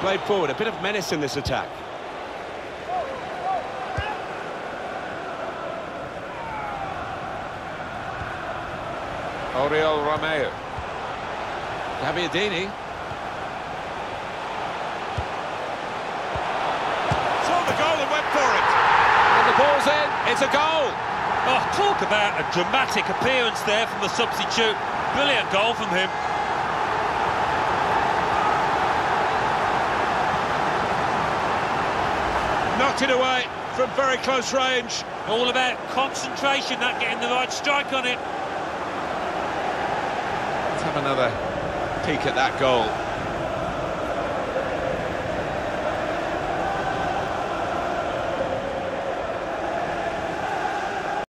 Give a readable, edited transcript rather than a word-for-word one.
Played forward, a bit of menace in this attack. Oriol Romeu. Gabbiadini. Saw the goal and went for it. And the ball's in, it's a goal. Oh, talk about a dramatic appearance there from the substitute. Brilliant goal from him. Knocked it away from very close range. All about concentration, not getting the right strike on it. Let's have another peek at that goal.